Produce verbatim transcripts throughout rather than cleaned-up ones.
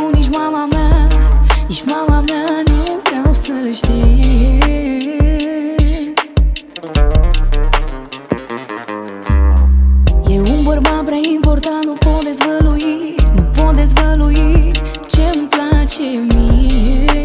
meu, nici mama mea, nici mama mea nu vreau să-l știe. E un bărbat prea important, nu pot dezvălui, nu pot dezvălui ce-mi place mie.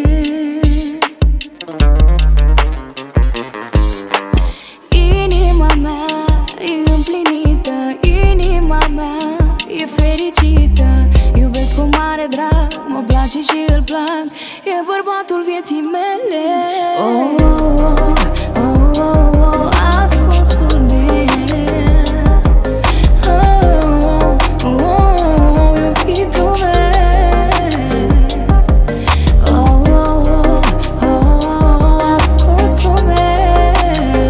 Inima mea e împlinită, inima mea e fericită. Iubesc cu mare drag, mă place și îl plac, e bărbatul vieții mele. Oh, oh, oh, oh, oh, oh, ascunsul meu. Oh, oh, oh, oh, iubitul meu. Oh, oh, oh, oh, ascunsul meu.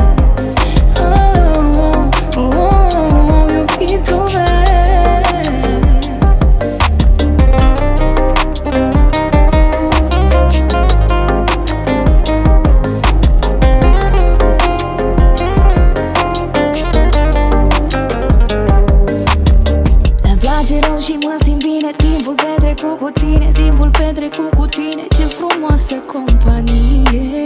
Oh, oh, oh, iubitul meu. Și mă simt bine, timpul petrecut cu tine, timpul petrecut cu tine, ce frumoasă companie.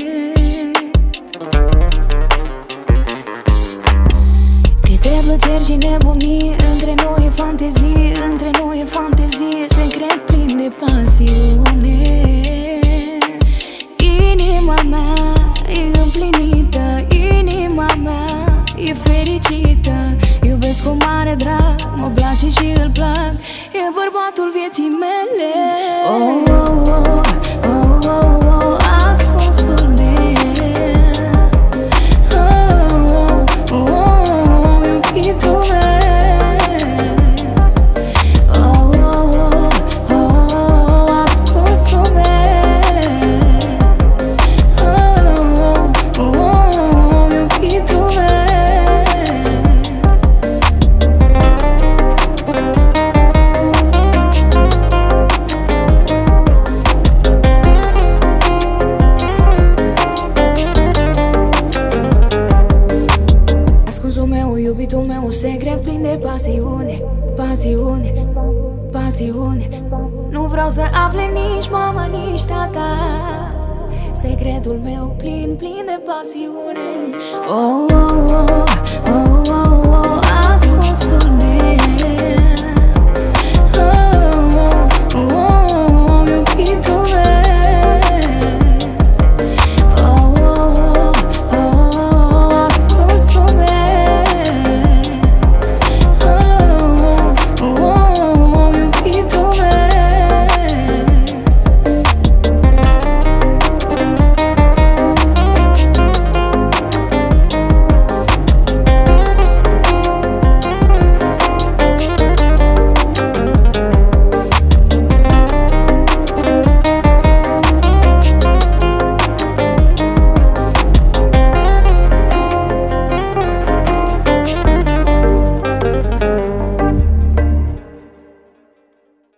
Câte plăceri și nebunii, între noi e fantezie, între noi e fantezie, secret plin de pasiune. Inima mea e împlinită, inima mea e fericită. Iubesc cu mare drag, mă place și îl plac, e bărbatul vieții mele. Oh, oh, oh, oh, oh, oh, ascunsul meu. Oh, oh, oh, oh, iubitul meu. Oh, oh, oh, oh, ascunsul meu. Oh, oh, oh, iubitul meu. Iubitul meu, un secret plin de pasiune, pasiune, pasiune. Nu vreau să afle nici mama, nici tata, secretul meu plin, plin de pasiune. Oh, oh, oh, oh, oh, oh.